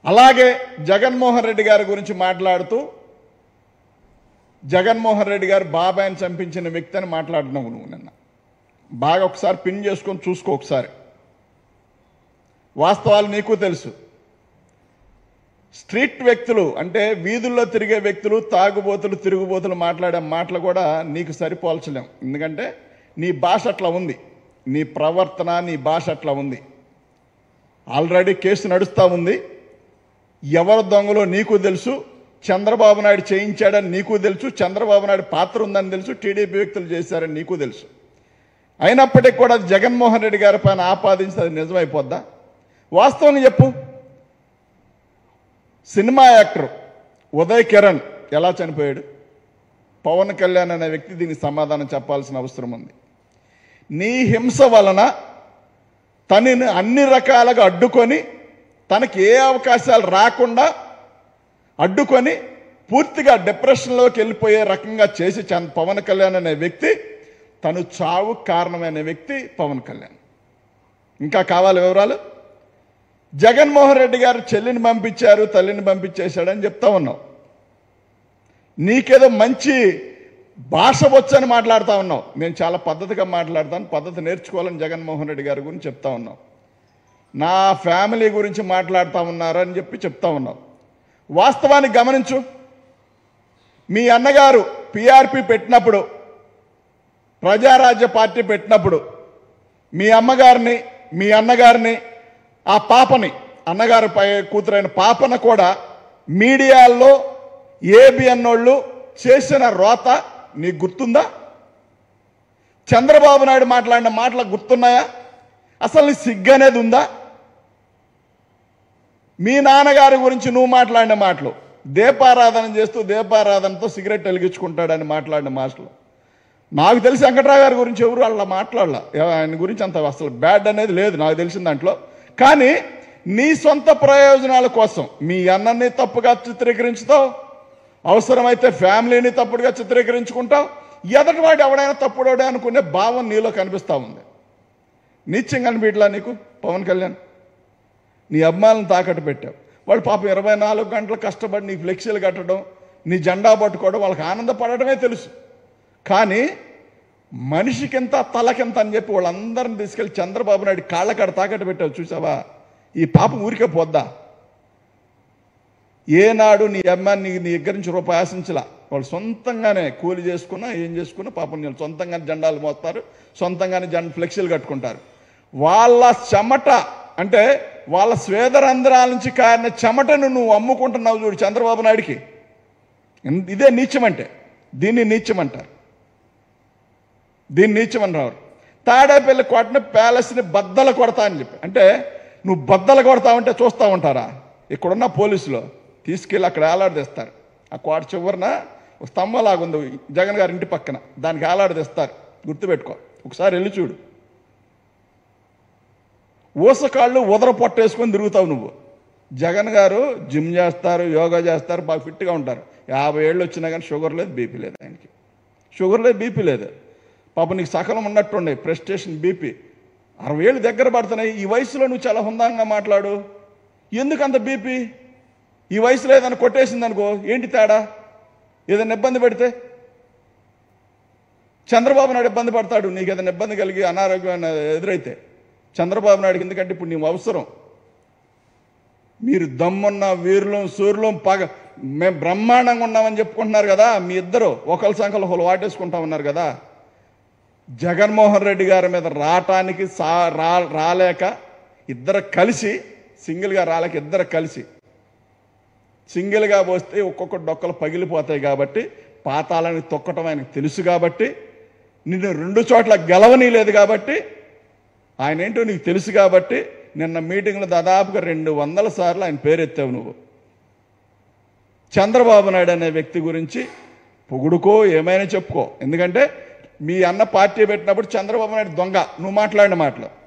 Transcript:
అలాగే జగన్మోహన్ రెడ్డి గారి గురించి మాట్లాడుతూ జగన్మోహన్ రెడ్డి గారు బాబాయిని చంపించిన వ్యక్తి అని మాట్లాడినావు నువ్వు నిన్న. బాగా ఒకసారి పిన్ చేసుకొని చూసుకో ఒకసారి. వాస్తవాలు నీకు తెలుసు. స్ట్రీట్ వ్యక్తులు అంటే వీధుల్లో తిరిగే వ్యక్తులు, తాగుబోతులు, తిరుగుబోతులు మాట్లాడే మాటలు కూడా నీకు సరిపోల్చలేం. ఎందుకంటే నీ భాష అట్లా ఉంది, నీ ప్రవర్తన, నీ భాష అట్లా ఉంది. ఆల్రెడీ కేసు నడుస్తూ ఉంది. ఎవరు దొంగలో నీకు తెలుసు. చంద్రబాబు నాయుడు చేయించాడని నీకు తెలుసు. చంద్రబాబు నాయుడు పాత్ర ఉందని తెలుసు. టీడీపీ వ్యక్తులు చేశారని నీకు తెలుసు. అయినప్పటికీ కూడా జగన్మోహన్ రెడ్డి గారి పైన ఆపాదించి అది నిజమైపోద్దా? వాస్తవంగా చెప్పు. సినిమా యాక్టర్ ఉదయ్ కిరణ్ ఎలా చనిపోయాడు? పవన్ కళ్యాణ్ అనే వ్యక్తి దీనికి సమాధానం చెప్పాల్సిన అవసరం ఉంది. నీ హింస వలన తనని అన్ని రకాలుగా అడ్డుకొని, తనకి ఏ అవకాశాలు రాకుండా అడ్డుకొని పూర్తిగా డిప్రెషన్లోకి వెళ్ళిపోయే రకంగా చేసి పవన్ కళ్యాణ్ అనే వ్యక్తి, తను చావు కారణమైన వ్యక్తి పవన్ కళ్యాణ్. ఇంకా కావాలి వివరాలు? జగన్మోహన్ రెడ్డి గారు చెల్లిని పంపించారు, తల్లిని పంపించేశాడని చెప్తా ఉన్నావు. నీకేదో మంచి భాష వచ్చని మాట్లాడుతూ ఉన్నావు. నేను చాలా పద్ధతిగా మాట్లాడతాను, పద్ధతి నేర్చుకోవాలని జగన్మోహన్ రెడ్డి గారి గురించి చెప్తా ఉన్నావు. నా ఫ్యామిలీ గురించి మాట్లాడుతూ ఉన్నారని చెప్పి చెప్తా ఉన్నావు. వాస్తవానికి గమనించు. మీ అన్నగారు పిఆర్పి పెట్టినప్పుడు, ప్రజారాజ్య పార్టీ పెట్టినప్పుడు మీ అమ్మగారిని, మీ అన్నగారిని, ఆ పాపని, అన్నగారి కూతురైన పాపను కూడా మీడియాల్లో ఏబిఎన్ వాళ్ళు చేసిన రోత నీకు గుర్తుందా? చంద్రబాబు నాయుడు మాట్లాడిన మాటలకు గుర్తున్నాయా? అసలు నీ సిగ్గు అనేది ఉందా? మీ నాన్నగారి గురించి నువ్వు మాట్లాడిన మాటలు, దీపారాధన చేస్తూ దీపారాధనతో సిగరెట్ వెలిగించుకుంటాడని మాట్లాడిన మాటలు, నాకు తెలిసి వెంకట్రావు గారి గురించి ఎవరు అలా మాట్లాడాల. ఆయన గురించి అంత అసలు బ్యాడ్ అనేది లేదు నాకు తెలిసిన దాంట్లో. కానీ నీ సొంత ప్రయోజనాల కోసం మీ అన్నని తప్పుగా చిత్రీకరించుతావు, అవసరమైతే ఫ్యామిలీని తప్పుడుగా చిత్రీకరించుకుంటావు. ఎదటివాడు ఎవడైనా తప్పుడోడే అనుకునే భావం నీలో కనిపిస్తూ ఉంది. నీత్యం కనిపించలా నీకు పవన్ కళ్యాణ్? నీ అభిమానులను తాకట్టు పెట్టావు. వాడు పాపం 24 గంటలు కష్టపడి నీ ఫ్లెక్సీలు కట్టడం, నీ జెండా పట్టుకోవడం, వాళ్ళకి ఆనందపడటమే తెలుసు. కానీ మనిషికింత తలకింత అని చెప్పి వాళ్ళందరిని తీసుకెళ్ళి చంద్రబాబు నాయుడు కాళ్ళకాడ తాకట్టు పెట్టావు. చూసావా? ఈ పాపం ఊరికే పోద్దా? ఏనాడు నీ అమ్మాయిని నీ దగ్గర నుంచి రూపాయి ఆశించలా. వాళ్ళు సొంతంగానే కూలి చేసుకున్నా, ఏం చేసుకున్నా పాపం నేను సొంతంగానే జెండాలు మోస్తారు, సొంతంగానే ఫ్లెక్సీలు కట్టుకుంటారు. వాళ్ళ చెమట అంటే వాళ్ళ స్వేదరంధ్రాల నుంచి కారిన చెమటను నువ్వు అమ్ముకుంటున్నావు చూడు చంద్రబాబు నాయుడికి. ఇదే నీచం అంటే. దీన్ని నీచం అంటారు. దీన్ని నీచం అంటారు. తాడేపల్లి కోటని ప్యాలెస్ని బద్దలు కొడతా అని చెప్పి, అంటే నువ్వు బద్దలు కొడతావంటే చూస్తూ ఉంటారా? ఇక్కడున్న పోలీసులు తీసుకెళ్ళి అక్కడ ఏలాడదీస్తారు. ఆ కోట చివరిన ఒక స్తంభంలాగా ఉంది జగన్ గారి ఇంటి పక్కన, దానికి ఏలాడదీస్తారు. గుర్తుపెట్టుకో, ఒకసారి వెళ్ళి చూడు. ఊసకాళ్ళు ఉదర పొట్టేసుకొని తిరుగుతావు నువ్వు. జగన్ గారు జిమ్ చేస్తారు, యోగా చేస్తారు, బాగా ఫిట్గా ఉంటారు. 50 ఏళ్ళు వచ్చినా కానీ షుగర్ లేదు, బీపీ లేదు. ఆయనకి షుగర్ లేదు, బీపీ లేదు. పాపం నీకు సకలం ఉన్నట్టుండే ప్రెస్టేషన్, బీపీ. 60 ఏళ్ళు దగ్గర పడుతున్నాయి. ఈ వయసులో నువ్వు చాలా హుందాంగా మాట్లాడు. ఎందుకంత బీపీ? ఈ వయసులో ఏదైనా కొట్టేసింది అనుకో, ఏంటి తేడా? ఏదైనా ఇబ్బంది పెడితే చంద్రబాబు నాయుడు ఇబ్బంది పడతాడు. నీకు ఏదైనా ఇబ్బంది కలిగి అనారోగ్యం ఎదురైతే చంద్రబాబు నాయుడుకి ఎందుకంటే ఇప్పుడు నీవు అవసరం. మీరు దమ్మున్న వీరులం, సూర్యులం, మేము బ్రహ్మాండంగా ఉన్నామని చెప్పుకుంటున్నారు కదా. మీ ఇద్దరు ఒకరి సంఖ్యలో ఒకరు వాటేసుకుంటా ఉన్నారు కదా. జగన్మోహన్ రెడ్డి గారి మీద రావటానికి రాలేక ఇద్దరు కలిసి, సింగిల్గా రాలేక ఇద్దరు కలిసి సింగిల్గా పోస్తే ఒక్కొక్క డొక్కలు పగిలిపోతాయి కాబట్టి పాతాలని తొక్కటం ఆయనకు తెలుసు కాబట్టి, నిన్ను 2 చోట్ల గెలవనీ లేదు కాబట్టి, ఆయన ఏంటో నీకు తెలుసు కాబట్టి నిన్న మీటింగ్లో దాదాపుగా 200 సార్లు ఆయన పేరెత్తావు నువ్వు. చంద్రబాబు నాయుడు అనే వ్యక్తి గురించి పొగుడుకో, ఏమైనా చెప్పుకో. ఎందుకంటే మీ అన్న పార్టీ పెట్టినప్పుడు చంద్రబాబు నాయుడు దొంగ నువ్వు మాట్లాడిన మాటలు.